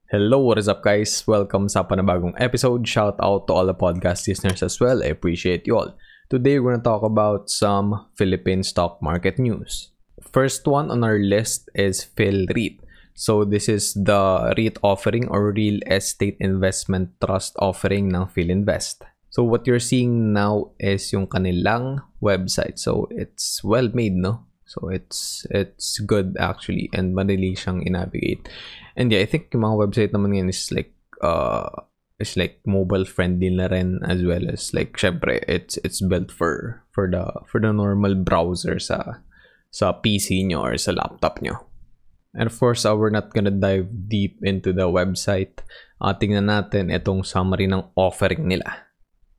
Hello, what is up guys? Welcome sa panibagong episode. Shout out to all the podcast listeners as well. I appreciate you all. Today we're going to talk about some Philippine stock market news. First one on our list is PhilREIT. So this is the REIT offering or Real Estate Investment Trust offering ng PhilInvest. So what you're seeing now is yung kanilang website. So it's well made, no? So it's good actually and madali siyang i-navigate. And yeah, I think yung mga website naman ngayon is like mobile friendly na rin, as well as like syempre it's built for the normal browser sa PC nyo or sa laptop nyo. And of course, we're not gonna dive deep into the website. Tingnan natin itong summary ng offering nila.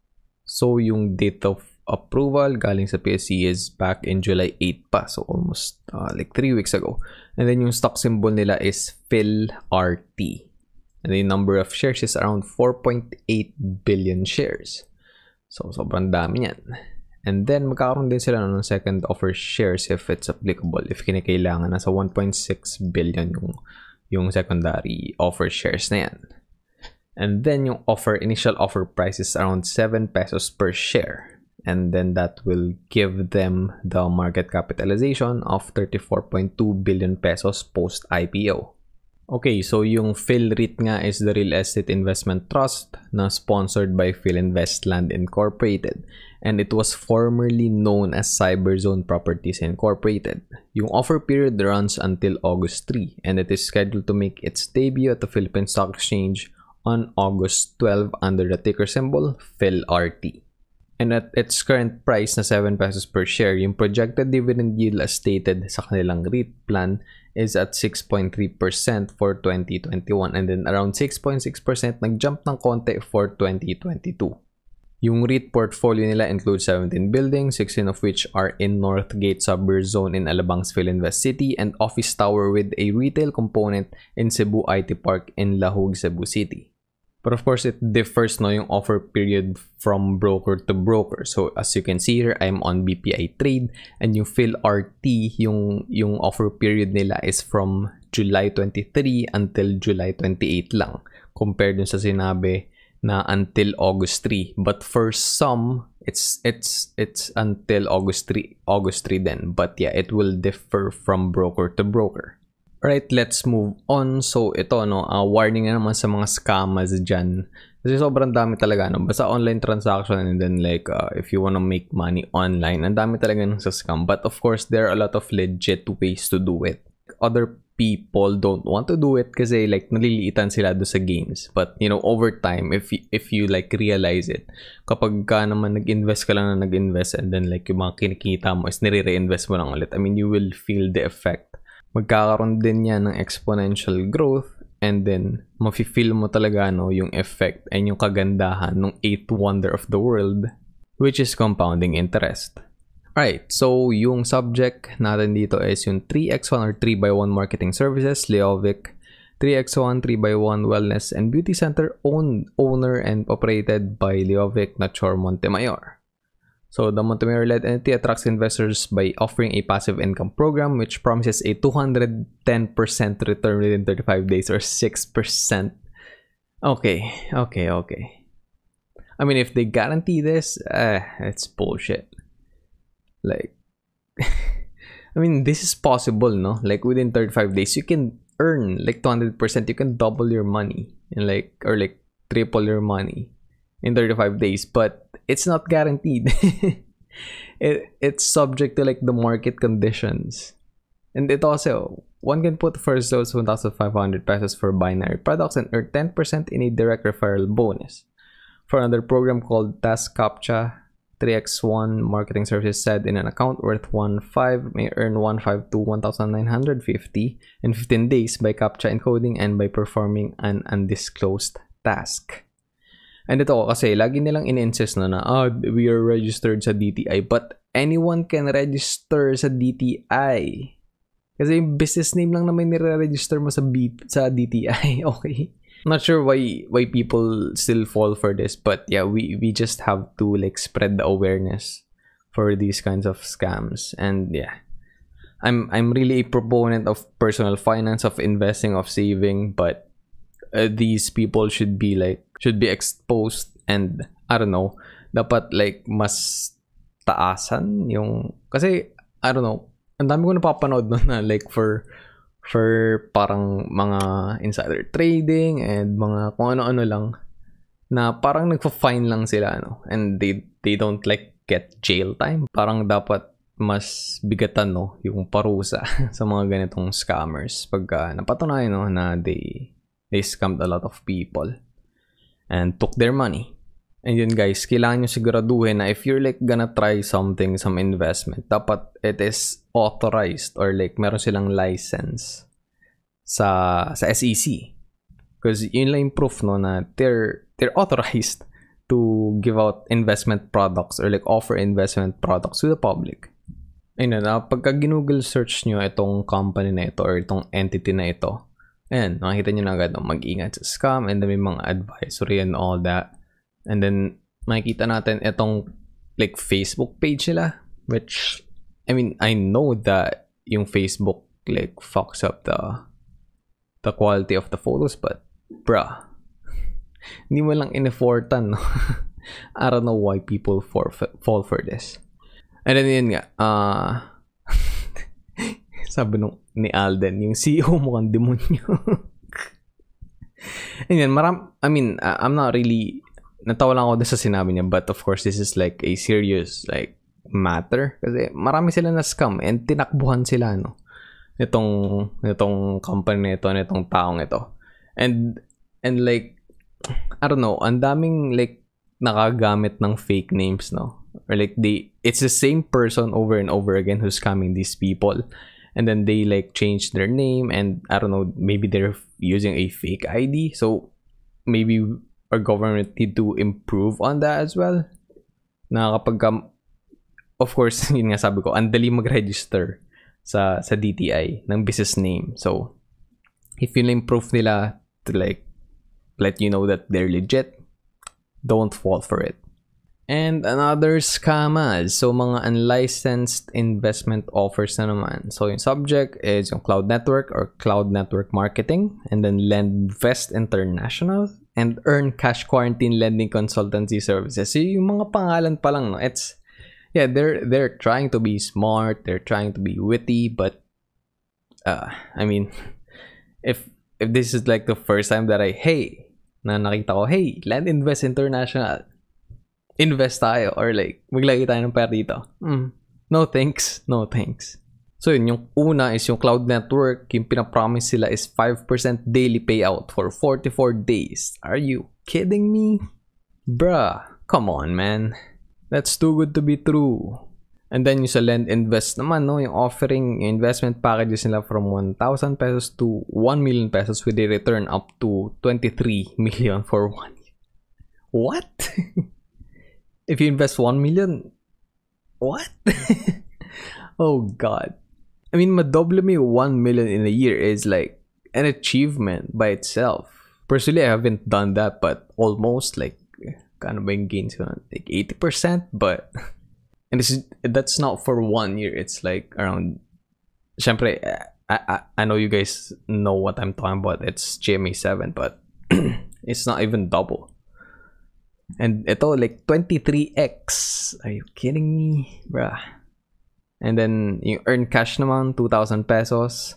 So yung date of approval galing sa PSE is back in July 8 pa. So almost like 3 weeks ago. And then yung stock symbol nila is PhilRT. And the number of shares is around 4.8 billion shares. So sobrang dami yan. And then magkakaroon din sila ng second offer shares if it's applicable. If kinakailangan, nasa 1.6 billion yung secondary offer shares na yan. And then yung initial offer price is around 7 pesos per share. And then that will give them the market capitalization of 34.2 billion pesos post-IPO. Okay, so yung PhilREIT nga is the Real Estate Investment Trust na sponsored by PhilInvest Land Incorporated. And it was formerly known as Cyberzone Properties Incorporated. Yung offer period runs until August 3 and it is scheduled to make its debut at the Philippine Stock Exchange on August 12 under the ticker symbol PhilRT. And at its current price na 7 pesos per share, yung projected dividend yield as stated sa kanilang REIT plan is at 6.3% for 2021 and then around 6.6% nag-jump ng konti for 2022. Yung REIT portfolio nila includes 17 buildings, 16 of which are in Northgate Suburb Zone in Alabang's PhilInvest City and office tower with a retail component in Cebu IT Park in Lahug, Cebu City. But of course, it differs no yung offer period from broker to broker. So as you can see here, I'm on BPI Trade and yung PhilRT, yung offer period nila is from July 23 until July 28 lang compared dun sa sinabi na until August 3. But for some, it's until August 3 then. But yeah, it will differ from broker to broker. Alright, let's move on. So, ito, warning na naman sa mga scammers dyan. Kasi sobrang dami talaga, basta online transaction and then like, if you wanna make money online, ang dami talaga ng sa scam. But of course, there are a lot of legit ways to do it. Other people don't want to do it kasi like, naliliitan sila do sa games. But, over time, if you like realize it, kapag ka naman nag-invest ka lang na nag-invest and then like, yung mga kinikita mo is nire-reinvest mo lang ulit. I mean, you will feel the effect. Magkakaroon din yan ng exponential growth and then mafe-feel mo talaga yung effect and yung kagandahan ng 8th wonder of the world, which is compounding interest. Alright, so yung subject natin dito is yung 3x1 or 3x1 marketing services, Leovic, 3x1, 3x1 wellness and beauty center owner and operated by Leovic Nachor Montemayor. So, the Montemayor-led entity attracts investors by offering a passive income program which promises a 210% return within 35 days or 6%. Okay. I mean, if they guarantee this, it's bullshit. Like, I mean, this is possible, no? Like, within 35 days, you can earn like 200%. You can double your money or triple your money in 35 days, but it's not guaranteed. It's subject to like the market conditions. And it also, one can put first those 1,500 pesos for binary products and earn 10% in a direct referral bonus. For another program called Task Captcha, 3x1 marketing services said in an account worth 1.5 may earn 1.5 to 1,950 in 15 days by captcha encoding and by performing an undisclosed task. And ito kasi, lagi nilang in-insist na we are registered sa DTI. But anyone can register sa DTI. Kasi yung business name lang naman nire-register mo sa DTI. Okay? Not sure why people still fall for this. But yeah, we just have to like spread the awareness for these kinds of scams. And yeah, I'm really a proponent of personal finance, of investing, of saving. But these people should be exposed, and I don't know, dapat like mas taasan yung, kasi I don't know, ang dami ko napapanood nun na like for parang mga insider trading and mga kung ano-ano lang na parang nagfa-fine lang sila, no, and they don't like get jail time. Parang dapat mas bigatan, no, yung parusa sa mga ganitong scammers pagka napatunayan, no, na they scammed a lot of people and took their money. And yun guys, kailangan nyo siguraduhin na if you're like gonna try something, some investment, dapat it is authorized or like meron silang license sa SEC. Because yun lang yung proof, no, na they're authorized to give out investment products or like offer investment products to the public. Ayun na, pagka ginoogle search nyo itong company na ito or itong entity na ito, ayan, nakikita nyo na agad, no, mag-ingat sa scam, and then may mga advisory and all that. And then makikita natin itong like Facebook page nila, which I mean, I know that yung Facebook like fucks up the quality of the photos, but bruh, hindi mo lang in-effortan, no? I don't know why people fall for this. And then yun nga, sabi ni Alden, yung CEO mo kang demonyo. And yan, I'm not really, natawa lang ako sa sinabi niya, but of course this is like a serious like matter kasi marami sila na scam and tinakbuhan sila, no, nitong company nito, nitong taong ito, and like I don't know, ang daming like nakagamit ng fake names, no, or like it's the same person over and over again who's scamming these people, and then they like change their name, and I don't know, maybe they're using a fake ID, so maybe our government need to improve on that as well. Na kapag of course, yun nga sabi ko, ang dali mag-register sa DTI ng business name. So, if yun lang proof nila to like let you know that they're legit, don't fall for it. And another scammers, so mga unlicensed investment offers na naman. So yung subject is yung Cloud Network or Cloud Network Marketing, and then LendVest International and Earn Cash Quarantine Lending Consultancy Services. So yung mga pangalan pa lang, no, it's yeah, they're trying to be smart, they're trying to be witty, but I mean, if this is like the first time that nakita ko, hey, LendInvest International, invest tayo, or like maglagay tayo ng pera dito. No thanks. So yun, yung una is yung Cloud Network. Yung pinapromise sila is 5% daily payout for 44 days. Are you kidding me? Bruh, come on man, that's too good to be true. And then yung sa LendInvest naman, no, yung offering investment packages nila from 1,000 pesos to 1 million pesos with a return up to 23 million for 1 year. What? If you invest 1 million, what? Oh God. I mean, madoble mo yung 1 million in a year is like an achievement by itself. Personally, I haven't done that, but almost like, kano ba yung gains ko? Like 80%, but and that's not for 1 year. It's like around, syempre, I know you guys know what I'm talking about. It's GMA 7, but it's not even double. And ito, like 23x. Are you kidding me? Bruh. And then, yung earn cash naman, 2,000 pesos.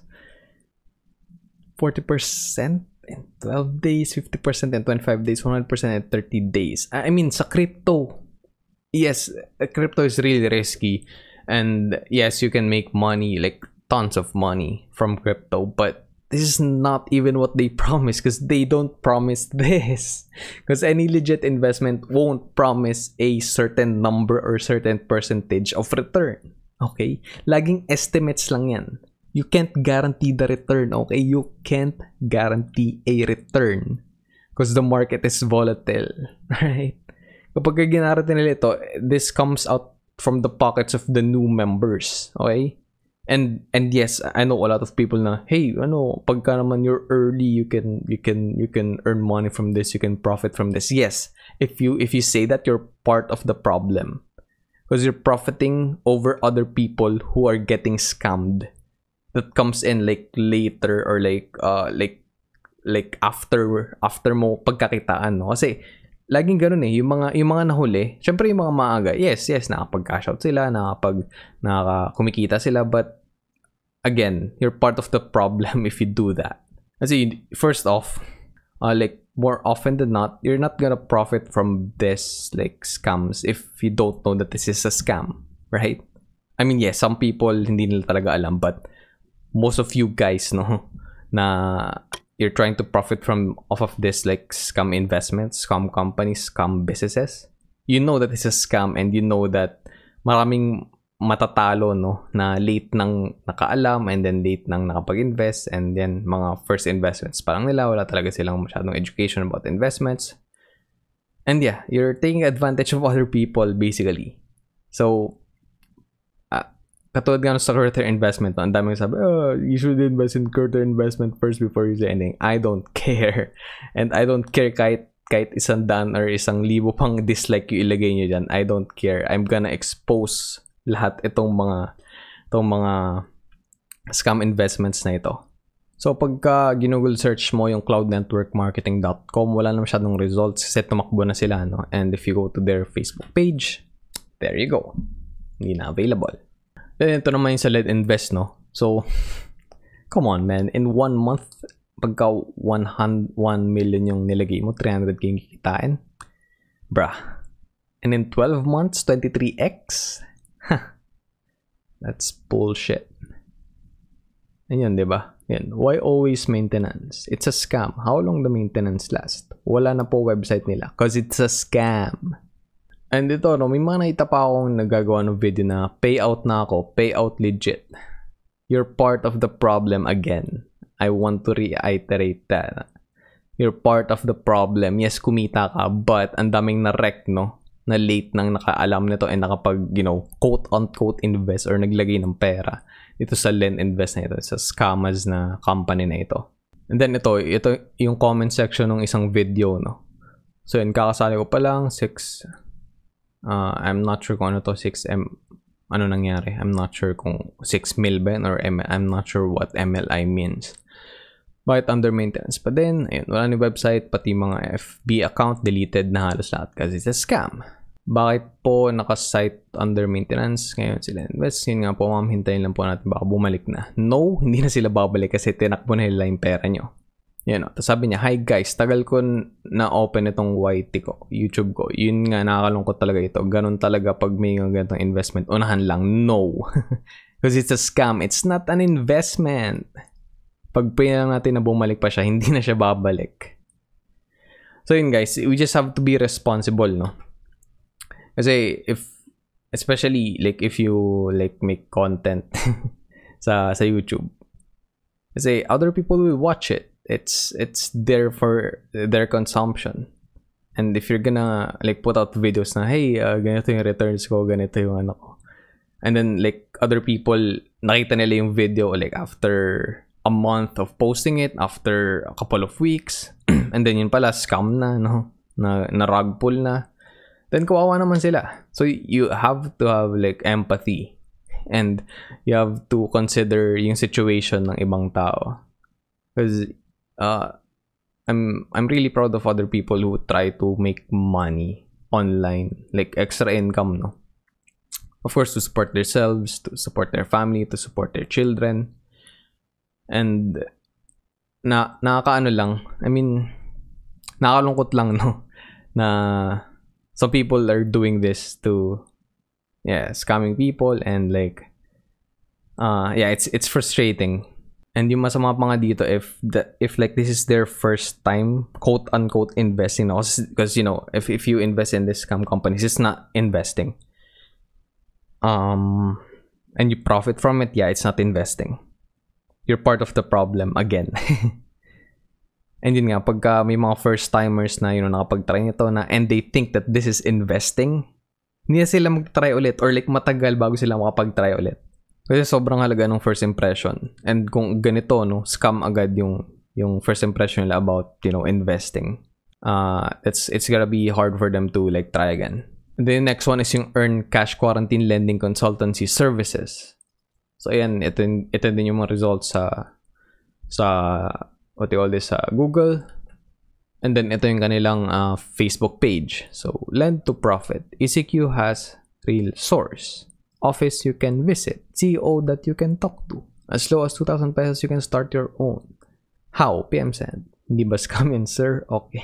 40% in 12 days, 50% in 25 days, 100% in 30 days. I mean, sa crypto, yes, crypto is really risky. And yes, you can make money, like tons of money from crypto. But this is not even what they promise, because they don't promise this. Because any legit investment won't promise a certain number or certain percentage of return. Okay? Laging estimates lang yan. You can't guarantee the return. Okay? You can't guarantee a return. Because the market is volatile. Right? Kapag ginarantee nila ito, this comes out from the pockets of the new members. Okay? And yes, I know a lot of people na, hey, pagka naman you're early, you can earn money from this, you can profit from this. Yes, if you say that, you're part of the problem, because you're profiting over other people who are getting scammed. That comes in like later, or like like after mo pagkakitaan, no? Kasi laging ganoon eh, yung mga nahuli, syempre yung mga maaga, yes, nakapag-cash out sila, kumikita sila, but again, you're part of the problem if you do that. Kasi first off, like more often than not, you're not gonna profit from this like scams if you don't know that this is a scam, right? I mean, yes, some people hindi nila talaga alam, but most of you guys know na you're trying to profit off of this like scam investments, scam companies, scam businesses. You know that it's a scam, and you know that maraming matatalo, no, na late nang nakaalam, and then late nang nakapag-invest, and then mga first investments parang nila, wala talaga silang masyadong education about investments. And yeah, you're taking advantage of other people basically. So katulad nga sa quarter investment, ang daming sabi, you should invest in quarter investment first before you say anything. I don't care. And I don't care kahit 100 or 1,000 pang dislike yung ilagay nyo dyan. I don't care. I'm gonna expose lahat itong mga scam investments na ito. So pagka ginugol search mo yung cloudnetworkmarketing.com, wala na masyadong results kasi tumakbo na sila, no? And if you go to their Facebook page, there you go. Hindi na available. Then ito naman yung sa Lead Invest, no? So, come on, man. In 1 month, pagka 1 million yung nilagay mo, 300k yung kikitain. Bruh. And in 12 months, 23x? That's bullshit. Ayan, diba? Yan. Why always maintenance? It's a scam. How long the maintenance last? Wala na po website nila. Because it's a scam. And ito, no, may mga nakita pa akong nagagawa ng video na payout na ako, payout legit. You're part of the problem again. I want to reiterate that. You're part of the problem. Yes, kumita ka, but ang daming na-wreck, no? Na late nang nakaalam nito and nakapag, quote-unquote invest or naglagay ng pera ito sa Lend Invest na ito, sa scammers na company na ito. And then ito yung comment section ng isang video, no? So yun, kakasali ko pa lang, I'm not sure kung ano to, 6M, ano nangyari. I'm not sure kung 6 mil ba or ML. I'm not sure what MLI means. Bakit under maintenance pa din? Ayun, wala ni website, pati mga FB account deleted na halos lahat kasi it's a scam. Bakit po naka-site under maintenance? Ngayon sila invest. Yun nga po, ma'am, hintayin lang po natin baka bumalik na. No, hindi na sila babalik kasi tinakbo na nila yung pera nyo. Yan, tapos sabi niya, hi guys, tagal ko na open itong YT ko, YouTube ko. Yun nga, nakakalungkot talaga ito. Ganun talaga pag may ganitong investment. Unahan lang, no. Because it's a scam. It's not an investment. Pag pinalang natin na bumalik pa siya, hindi na siya babalik. So yun guys, we just have to be responsible, no? Kasi especially like if you like make content sa YouTube. Kasi other people will watch it. It's there for their consumption. And if you're gonna like put out videos na, hey, ganito yung returns ko, ganito yung ano ko. And then like other people, nakita nila yung video like after a month of posting it, after a couple of weeks, and then yun pala, scam na, no? Na rug pull na. Then kawawa naman sila. So you have to have like empathy. And you have to consider yung situation ng ibang tao. Because I'm really proud of other people who try to make money online, like extra income, no? Of course, to support themselves, to support their family, to support their children. And nakakaano lang, I mean, nakakalungkot lang, no? Na some people are doing this to scamming people, and like it's frustrating. And yung masama pa nga dito, if like this is their first time quote unquote investing, because you know, if you invest in this scam companies, it's not investing, and you profit from it, it's not investing. You're part of the problem again. And yun nga, pagka may mga first timers na nakapag-try nito na, and they think that this is investing, hindi na sila mag-try ulit, or like matagal bago sila makapag-try ulit. Kasi sobrang halaga ng first impression. And kung ganito, no, scam agad yung first impression nila about, investing. It's gonna be hard for them to like try again. And then the next one is yung Earn Cash Quarantine Lending Consultancy Services. So ayan, ito din yung mga results sa what they call this, Google. And then ito yung kanilang Facebook page. So, lend to profit. ECQ has real source. Office you can visit. CEO that you can talk to. As low as 2,000 pesos, you can start your own. How? PM send. Hindi ba scam yun, sir? Okay.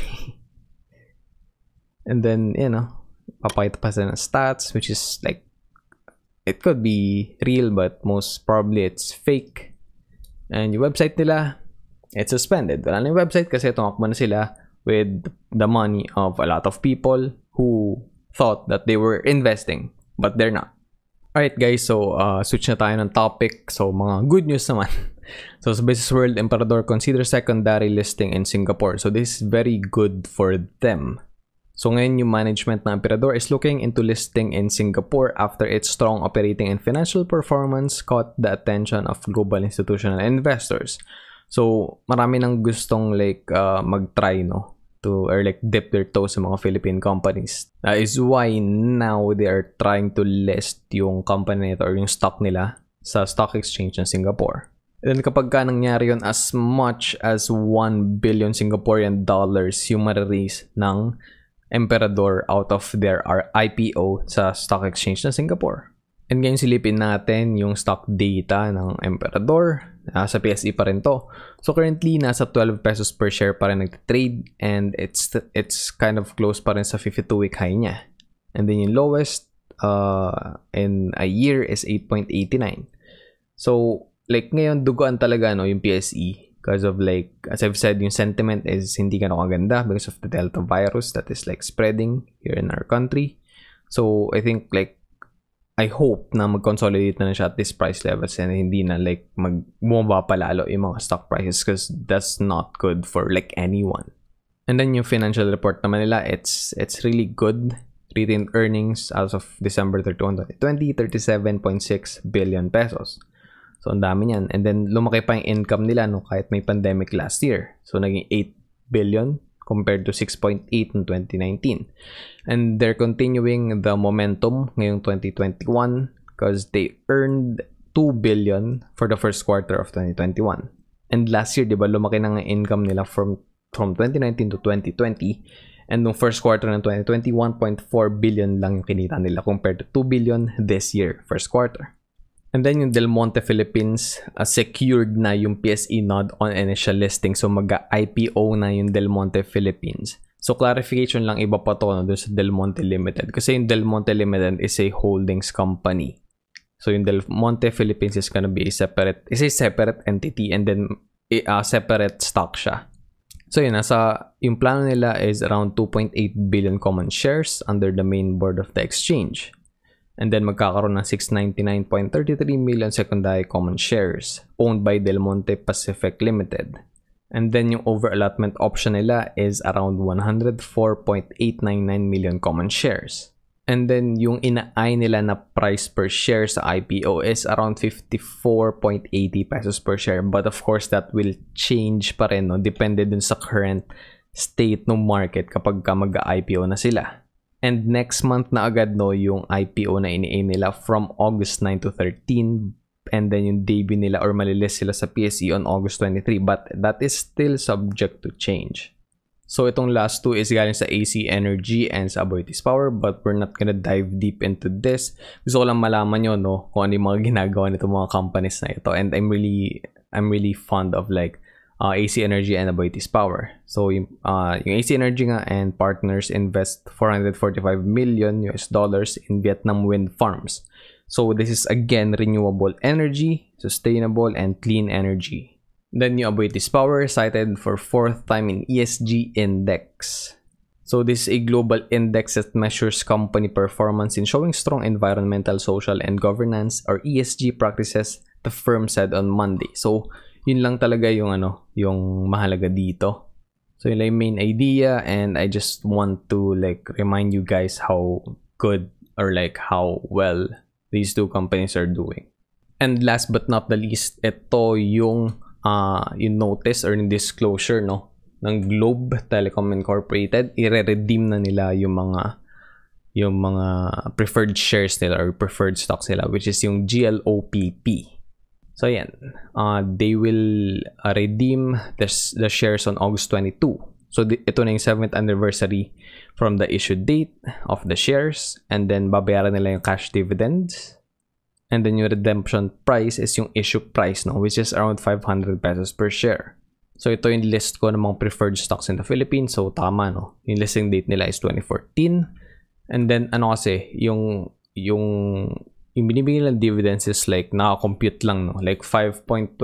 And then, papakita pa sila ng stats, which is like, it could be real, but most probably it's fake. And yung website nila, it's suspended. Wala na yung website kasi tumakbo na sila with the money of a lot of people who thought that they were investing, but they're not. Alright guys, so switch na tayo ng topic. So mga good news naman. So sa Business World, Emperador considers secondary listing in Singapore. So this is very good for them. So ngayon yung management ng Emperador is looking into listing in Singapore after its strong operating and financial performance caught the attention of global institutional investors. So marami nang gustong like mag-try to or like dip their toes sa mga Philippine companies. That is why now they are trying to list yung company nito or yung stock nila sa stock exchange ng Singapore. And then kapag ka nangyari yun, as much as 1 billion Singaporean dollars yung ma-release ng Emperador out of their IPO sa stock exchange ng Singapore. And ngayon silipin natin yung stock data ng Emperador. Sa PSE pa rin to. So currently, nasa 12 pesos per share pa rin nag-trade and it's kind of close pa rin sa 52-week high niya. And then yung lowest in a year is 8.89. So like ngayon, duguan talaga yung PSE because of like, as I've said, yung sentiment is hindi ganun kaganda because of the Delta virus that is like spreading here in our country. So I think like I hope na mag-consolidate na siya at this price levels and hindi na like bumaba pa lalo yung mga stock prices because that's not good for like anyone. And then yung financial report naman nila, it's really good. Retained earnings as of December 31, 2020, 37.6 billion pesos. So ang dami niyan. And then lumaki pa yung income nila kahit may pandemic last year. So naging 8 billion compared to 6.8 in 2019. And they're continuing the momentum ngayong 2021 because they earned 2 billion for the first quarter of 2021. And last year, di ba, lumaki na ng income nila from 2019 to 2020. And nung first quarter ng 2020, 1.4 billion lang yung kinita nila compared to 2 billion this year, first quarter. And then yung Del Monte Philippines, secured na yung PSE nod on initial listing. So mag-IPO na yung Del Monte Philippines. So clarification lang, iba pa to doon sa Del Monte Limited. Kasi yung Del Monte Limited is a holdings company. So yung Del Monte Philippines is gonna be a separate entity and then a separate stock siya. So yun, yung plano nila is around 2.8 billion common shares under the main board of the exchange. And then magkakaroon ng 699.33 million secondary common shares owned by Del Monte Pacific Limited. And then yung over-allotment option nila is around 104.899 million common shares. And then yung ina-eye nila na price per share sa IPO is around 54.80 pesos per share. But of course, that will change pa rin, depende dun sa current state ng market kapag mag-IPO na sila. And next month na agad yung IPO na ini-aim nila from August 9 to 13. And then yung debut nila or malilist sila sa PSE on August 23. But that is still subject to change. So itong last two is galing sa AC Energy and sa Aboitiz Power. But we're not gonna dive deep into this. Gusto ko lang malaman nyo kung ano yung mga ginagawa nito mga companies na ito. And I'm really fond of like AC Energy and Aboitiz Power. So yung AC Energy nga and partners invest $445 million in Vietnam wind farms. So this is again renewable energy, sustainable and clean energy. Then yung Aboitiz Power cited for 4th time in ESG index. So this is a global index that measures company performance in showing strong environmental, social and governance or ESG practices, the firm said on Monday. So yun lang talaga yung yung mahalaga dito. So yun lang yung main idea and I just want to like remind you guys how good or like how well these two companies are doing. And last but not the least, ito yung notice or yung disclosure ng Globe Telecom Incorporated. I-redeem na nila yung mga preferred shares nila or preferred stocks nila, which is yung GLOPP. So yan, they will redeem the shares on August 22. So ito na yung 7th anniversary from the issue date of the shares, and then babayaran nila yung cash dividends. And then yung redemption price is yung issue price, no, which is around 500 pesos per share. So ito yung list ko ng mga preferred stocks in the Philippines. So tama, no? Yung listing date nila is 2014. And then ano kasi, yung binibigay nilang dividends is like naka-compute lang, no? Like 5.20%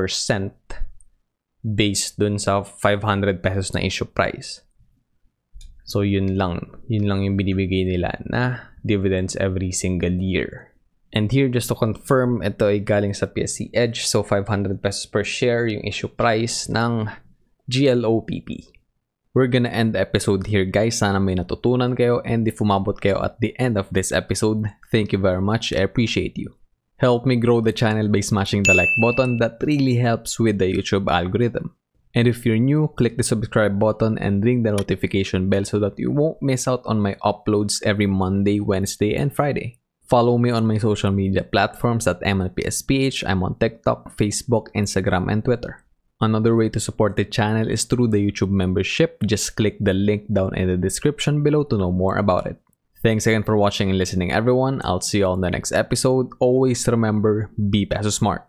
based dun sa 500 pesos na issue price. So yun lang yung binibigay nila na dividends every single year. And here, just to confirm, ito ay galing sa PSC Edge. So 500 pesos per share yung issue price ng GLOPP. We're gonna end the episode here, guys. Sana may natutunan kayo, and if umabot kayo at the end of this episode, thank you very much. I appreciate you. Help me grow the channel by smashing the like button. That really helps with the YouTube algorithm. And if you're new, click the subscribe button and ring the notification bell so that you won't miss out on my uploads every Monday, Wednesday, and Friday. Follow me on my social media platforms at MLPSPH. I'm on TikTok, Facebook, Instagram, and Twitter. Another way to support the channel is through the YouTube membership. Just click the link down in the description below to know more about it. Thanks again for watching and listening, everyone. I'll see you all in the next episode. Always remember, be peso smart.